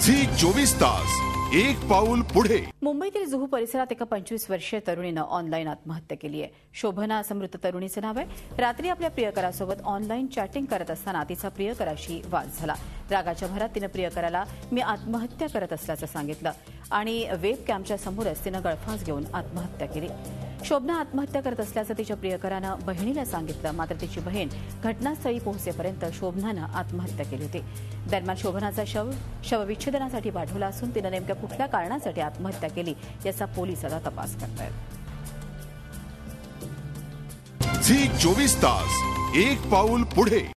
Zee 24 तास एक पाऊल पुढे। मुंबईतील जुहू परिसरात एका 25 वर्षीय तरुणीनं ऑनलाईन आत्महत्या केली आहे। शोभना असं मृत तरुणीचं नाव आहे। रात्री आपल्या प्रियकरासोबत ऑनलाईन चॅटिंग करत असताना तिचा प्रियकराशी वाद झाला। रागाच्या भरात तिनं प्रियकराला मी आत्महत्या करत असल्याचं सांगितलं आणि वेब कॅमच्या समोरच तिनं गळफास घेऊन आत्महत्या केली। शोभना आत्महत्या करत असल्याचं तिच्या प्रियकरानं बहिणीला सांगितलं, मात्र तिची बहीण घटनास्थळी पोहोचेपर्यंत शोभनानं आत्महत्या केली होती। दरम्यान शोभनाचा शवविच्छेदनासाठी पाठवला असून तिनं नेमक्या कुठल्या कारणासाठी आत्महत्या केली याचा पोलीस आता तपास करतायत। झी 24 तास एक पाऊल पुढे।